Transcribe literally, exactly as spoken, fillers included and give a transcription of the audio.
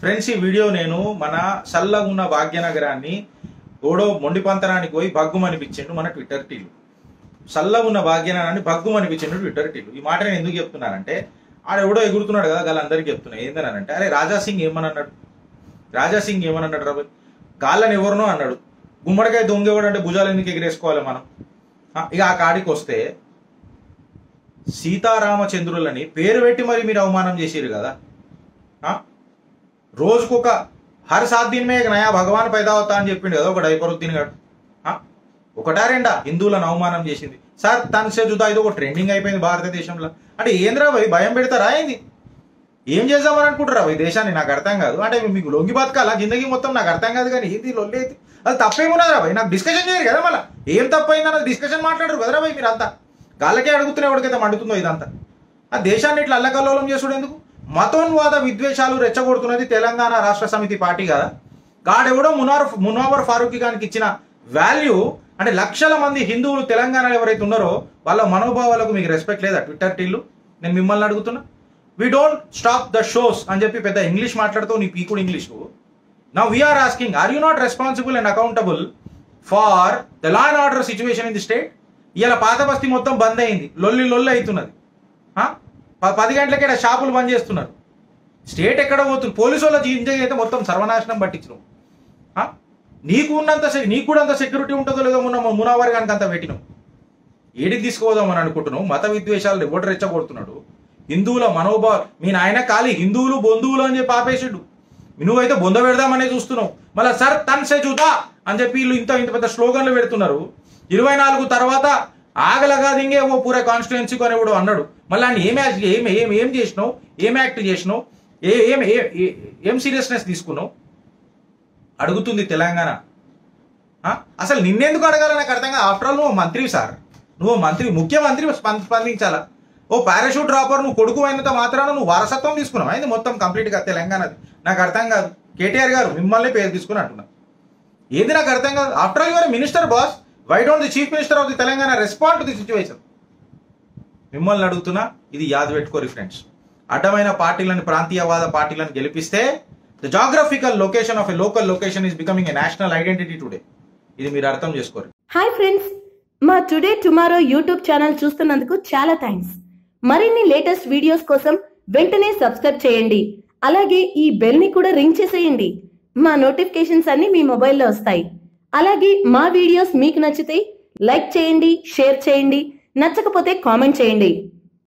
Friends, ఈ video నేను మన చల్లగున్న భాగ్యనగరాన్ని ఓడో మొండి పంతరానికి పోయి భగ్గుమనిపించిండు మన ట్విట్టర్ టీలు. చల్లగున్న భాగ్యనగరాన్ని భగ్గుమనిపించిండు ట్విట్టర్ టీలు. ఈ మాట నేను ఎందుకు చెప్తున్నానంటే, ఆడ ఎవడో ఎగురుతున్నాడు కదా, వాళ్ళందరికీ చెప్తున్నా ఏందనంటే, అరే రాజాసింగ్ ఏమని అన్నాడు, రాజాసింగ్ ఏమని అన్నాడు రాబోయ్, గాళ్ళని ఎవరినో అన్నాడు, గుమ్మడికాయ దొంగేవాడు అంటే భుజాలు ఎందుకు ఎగిరేసుకోవాలి మనం. ఇక ఆ కాడికి వస్తే సీతారామచంద్రులని పేరు పెట్టి మరి మీరు అవమానం చేసిరు కదా. రోజుకొక హర్ సాత్ దిన్ మే నయా భగవాన్ పైదా అవుతా అని చెప్పిండు కదా ఒక డైపరుద్దీన్ గారు. ఒకటా రెండా హిందువులను అవమానం చేసింది సార్. తన సే జుదా ఇది ఒక ట్రెండింగ్ అయిపోయింది భారతదేశంలో. అంటే ఏంద్రా భయ్, భయం పెడతారా ఏంది, ఏం చేద్దామని అనుకుంటారా ఈ దేశాన్ని, నాకు అర్థం కాదు. అంటే మీకు లొంగి బతకాలా జిందగీ మొత్తం, నాకు అర్థం కాదు. కానీ ఏంది లొల్లి అయితే అది తప్పేమున్నదా భయ్, నాకు డిస్కషన్ చేయరు కదా, మళ్ళీ ఏం తప్పైందన్నది డిస్కషన్ మాట్లాడరు కదరా భయ్. మీరు అంతా గాళ్ళకే అడుగుతున్నా ఎవరికైతే మండుతుందో ఇదంతా. ఆ దేశాన్ని ఇట్లా అల్లకల్లోలం చేసుడు ఎందుకు? మతోన్వాద విద్వేషాలు రెచ్చగొడుతున్నది తెలంగాణ రాష్ట్ర సమితి పార్టీ కదా. గాడెవడో మునార్ మునావర్ ఫారూఖీ గారికి ఇచ్చిన వాల్యూ అంటే లక్షల మంది హిందువులు తెలంగాణలో ఎవరైతే ఉన్నారో వాళ్ళ మనోభావాలకు మీకు రెస్పెక్ట్ లేదా ట్విట్టర్ టీళ్ళు? నేను మిమ్మల్ని అడుగుతున్నా. We don't stop the shows అని చెప్పి పెద్ద ఇంగ్లీష్ మాట్లాడుతూ నీ పీకుడు English. Now we are asking, are you not responsible and accountable for the law and order situation in the state? ఇలా పాత బస్తీ మొత్తం బంద్ అయింది, లొల్లి లొల్లి అవుతున్నది. పది గంటలకి ఇక్కడ షాపులు బంద్ చేస్తున్నారు. స్టేట్ ఎక్కడ పోతుంది? పోలీసు వాళ్ళ జీవించే అయితే మొత్తం సర్వనాశనం పట్టించినావు. నీకు ఉన్నంత నీకు కూడా అంత సెక్యూరిటీ ఉంటుందో లేదో మొన్న మునావర్ గానికి అంత పెట్టినావు. ఏడికి తీసుకుపోదామని అనుకుంటున్నావు? మత విద్వేషాలు ఎవడు రెచ్చగొడుతున్నాడు? హిందువుల మనోభావ మీ నాయన ఖాళీ హిందువులు బొందువులు అని చెప్పి ఆపేసిడు. నువ్వైతే బొంద పెడదామనే చూస్తున్నావు. మళ్ళీ సర్ తన్ సే జూతా అని చెప్పి వీళ్ళు ఇంత ఇంత పెద్ద స్లోగన్లు పెడుతున్నారు. ఇరవై నాలుగు తర్వాత ఆగలగా దింగే ఓ పూరే కాన్స్టిట్యుయెన్సీ అని కూడా అన్నాడు. మళ్ళీ ఆయన ఏం ఏం ఏం ఏం చేసినావు, ఏం యాక్ట్ చేసినావు, ఏ ఏం ఏం సీరియస్నెస్ తీసుకున్నావు అడుగుతుంది తెలంగాణ. అసలు నిన్నెందుకు అడగాల నాకు అర్థం కాదు. ఆఫ్టర్ ఆల్ నువ్వు మంత్రి సార్, నువ్వు మంత్రి ముఖ్యమంత్రి స్పందించాలా. ఓ పారాషూట్ డ్రాపర్ నువ్వు కొడుకు అయినంత మాత్రాన నువ్వు వారసత్వం తీసుకున్నావు అయింది మొత్తం కంప్లీట్గా తెలంగాణది. నాకు అర్థం కాదు. కేటీఆర్ గారు మిమ్మల్ని పేరు తీసుకుని అంటున్నా ఏది నాకు అర్థం కాదు. After all your minister boss, why don't the chief minister of the Telangana respond to the situation? మిమ్మల్ని అడుగుతున్నా, ఇది యాద పెట్టుకోరు ఫ్రెండ్స్. అడ్డమైన పార్టీలను, ప్రాంతీయవాద పార్టీలను గెలిపిస్తే the geographical location of a local location is becoming a national identity today. ఇది మీరు అర్థం చేసుకోరు. హాయ్ ఫ్రెండ్స్, మా టుడే టుమారో యూట్యూబ్ ఛానల్ చూస్తున్నందుకు చాలా థ్యాంక్స్. మరిన్ని లేటెస్ట్ వీడియోస్ కోసం వెంటనే సబ్స్క్రైబ్ చేయండి. అలాగే ఈ బెల్ ని కూడా రింగ్ చేసేయండి. మా నోటిఫికేషన్స్ అన్ని మీ మొబైల్లో వస్తాయి. అలాగే మా వీడియోస్ మీకు నచ్చితే లైక్ చేయండి, షేర్ చేయండి, నచ్చకపోతే కామెంట్ చేయండి.